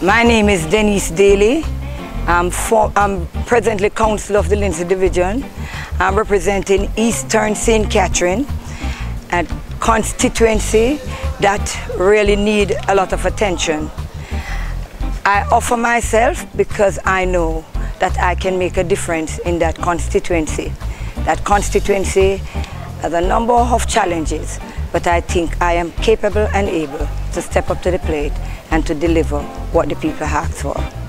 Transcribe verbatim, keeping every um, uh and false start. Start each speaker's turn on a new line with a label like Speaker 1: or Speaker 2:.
Speaker 1: My name is Denise Daley. I'm, for, I'm presently Councillor of the Lindsay Division. I'm representing Eastern Saint Catherine, a constituency that really need a lot of attention. I offer myself because I know that I can make a difference in that constituency. That constituency has a number of challenges, but I think I am capable and able to step up to the plate and to deliver what the people ask for.